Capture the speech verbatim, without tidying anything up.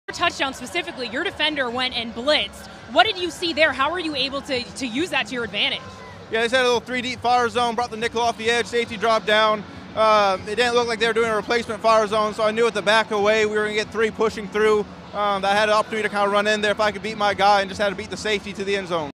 Touchdown specifically, your defender went and blitzed. What did you see there? How were you able to, to use that to your advantage? Yeah, they just had a little three deep fire zone, brought the nickel off the edge, safety dropped down. Uh, it didn't look like they were doing a replacement fire zone, so I knew at the back away we were going to get three pushing through. Um, I had an opportunity to kind of run in there if I could beat my guy, and just had to beat the safety to the end zone.